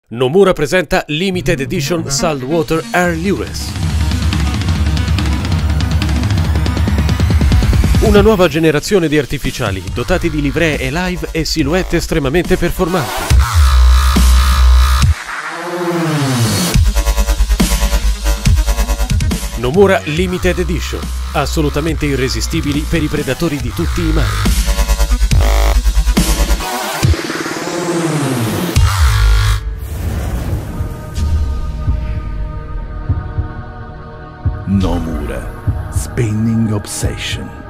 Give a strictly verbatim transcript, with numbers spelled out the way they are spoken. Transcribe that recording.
Nomura presenta Limited Edition Saltwater Air Lures. Una nuova generazione di artificiali dotati di livree Alive e silhouette estremamente performanti. Nomura Limited Edition, assolutamente irresistibili per i predatori di tutti i mari. Nomura Spinning Obsession.